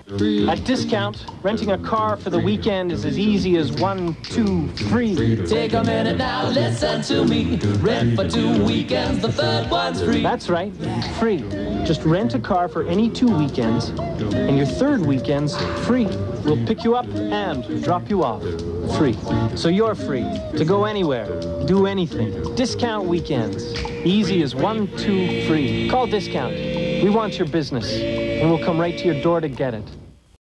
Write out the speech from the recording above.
At Discount, renting a car for the weekend is as easy as 1, 2, 3. Take a minute now, listen to me. Rent for 2 weekends, the third one's free. That's right, free. Just rent a car for any 2 weekends, and your third weekend's free. We'll pick you up and drop you off. Free. So you're free to go anywhere, do anything. Discount weekends. Easy as 1, 2, 3. Call Discount. We want your business, and we'll come right to your door to get it.